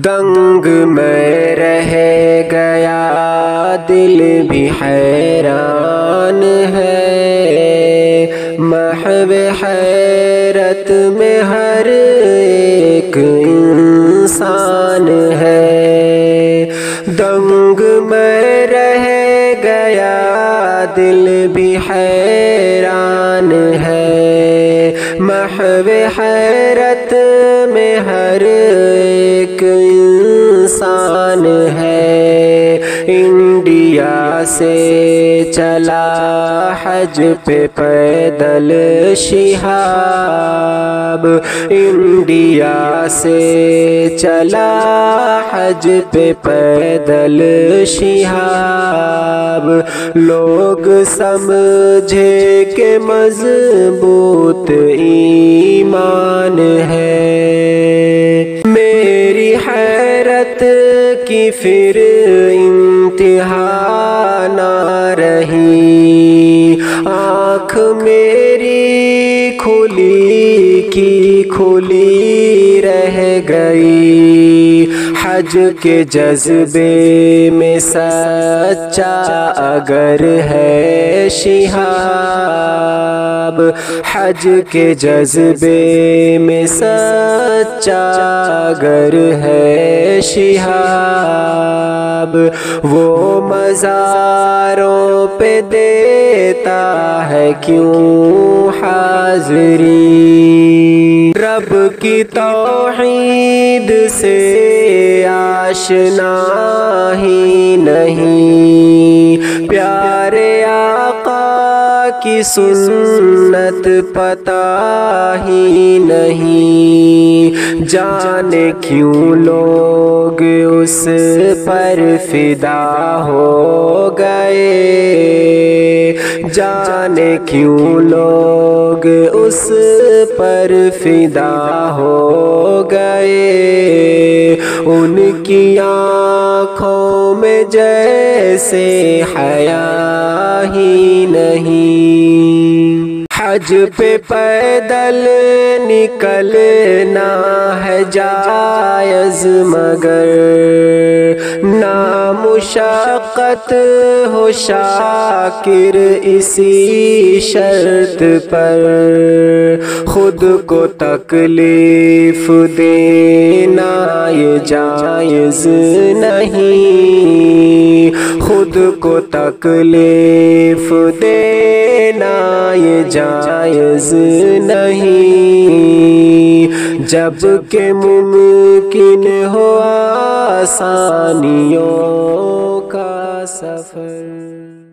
دنگ میں رہ گیا دل بھی حیران ہے، محو حیرت میں ہر ایک انسان ہے۔ دنگ میں رہ گیا دل بھی حیران ہے، محو حیرت میں ہر ایک انسان ہے۔ انڈیا سے چلا حج پہ پیدل شہاب، انڈیا سے چلا حج پہ پیدل شہاب، لوگ سمجھے کہ مضبوط ایمان ہے۔ میری حیرت کی پھر انتہا نہ رہی، آنکھ میری کھلی کی کھلی رہ گئی۔ حج کے جذبے میں سچا اگر ہے شہاب، حج کے جذبے میں سچا اگر ہے شہاب، وہ مزاروں پہ دیتا ہے کیوں حاضری؟ رب کی توحید سے آشنا ہی نہیں، پیارے آقا کی سنت پتہ ہی نہیں، جانے کیوں لوگ اس پر فدا ہو گئے، جانے کیوں لوگ اس پر فدا ہو گئے۔ ان کی آنکھوں میں جیسے حیا ہی نہیں۔ حج پہ پیدل نکلنا ہے جائز مگر نامشقت ہو شاکر اسی شرط پر، خود کو تکلیف دینا یہ جائز نہیں، خود کو تکلیف دینا یہ جائز نہیں، جب کہ ممکن ہو آسانیوں کا سفر۔